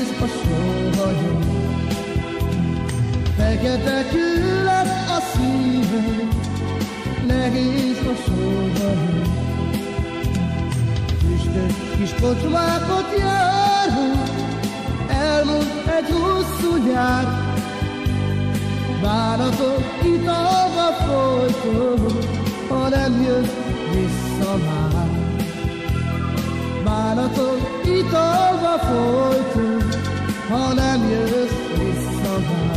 nehéz a sóhajó. Fekete kő lett a szívem, nehéz a sóhajó. Füstös kis kocsmákat járunk, elmúlt egy hosszú nyár. Bánatok italva folyton, ha nem jössz vissza már. Bánatok italva folyton, ha nem jössz vissza már.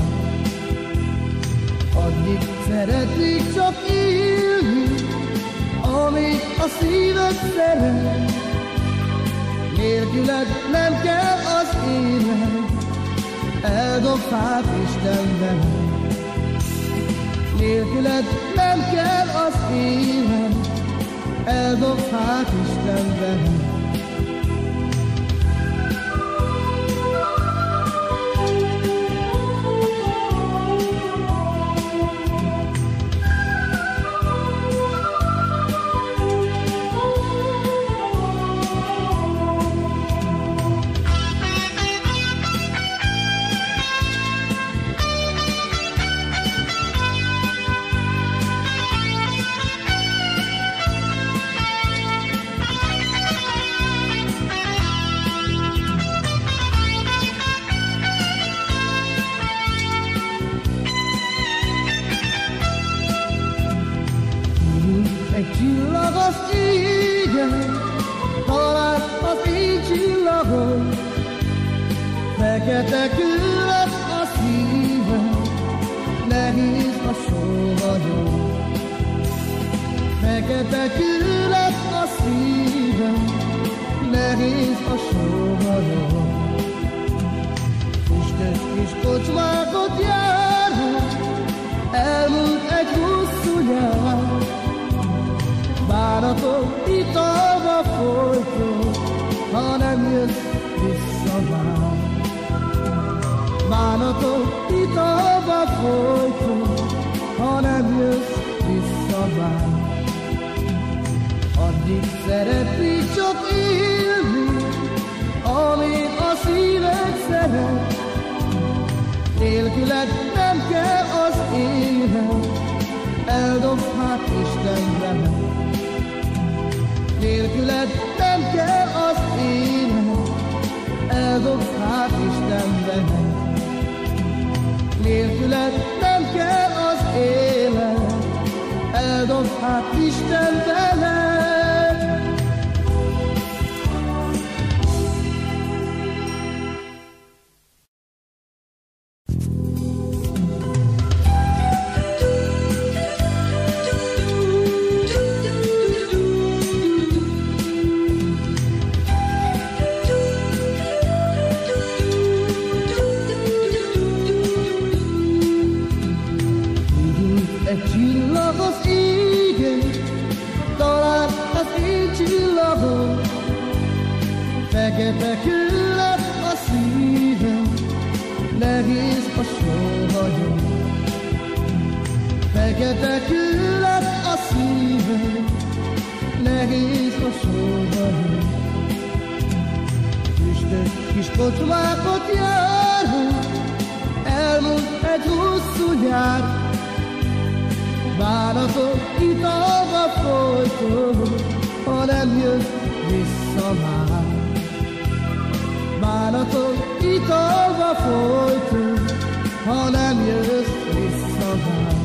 Addig szeretnék csak élni, amíg a szíved szeret. Nélküled nem kell az élet, eldobhád Istenben. Nélküled nem kell az élet, eldobhád Istenben. Egy csillag az égen, talán az én csillagom. Fekete kő lesz a szívem, nehéz a sóhajó. Fekete kő lesz a szívem, nehéz a sóhajó. Füstös kis kocsmákat járunk, elmúlt egy hosszú nyár. Bánatok italva folyton, ha nem jössz vissza már. Bánatok italva folyton, ha nem jössz vissza már. Addig szeretnék csak élni, amíg a szíved szeret. Nélküled nem kell az élet, eldobhád Istenben. Nélküled nem kell az élet, eldobhád Istenben. Nélküled nem kell az élet, eldobhád Istenben. Egy csillag az égen, talán az én csillagom. Fekete kő lett a szívem, nehéz a sóhajó. Fekete kő lett a szívem, nehéz a sóhajó. Füstös kis kocsmákat járunk, elmúlt egy hosszú nyár. Bánatok italva folyton, ha nem jössz vissza már. Bánatok italva folyton, ha nem jössz vissza már.